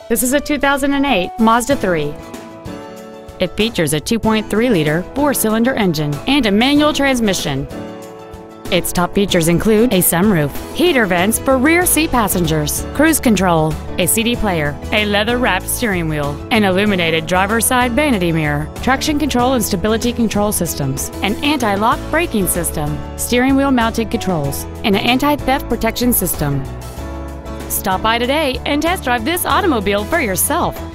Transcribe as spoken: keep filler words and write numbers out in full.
This is a two thousand eight Mazda three. It features a two point three liter four-cylinder engine and a manual transmission. Its top features include a sunroof, heater vents for rear seat passengers, cruise control, a C D player, a leather-wrapped steering wheel, an illuminated driver's side vanity mirror, traction control and stability control systems, an anti-lock braking system, steering wheel mounted controls, and an anti-theft protection system. Stop by today and test drive this automobile for yourself.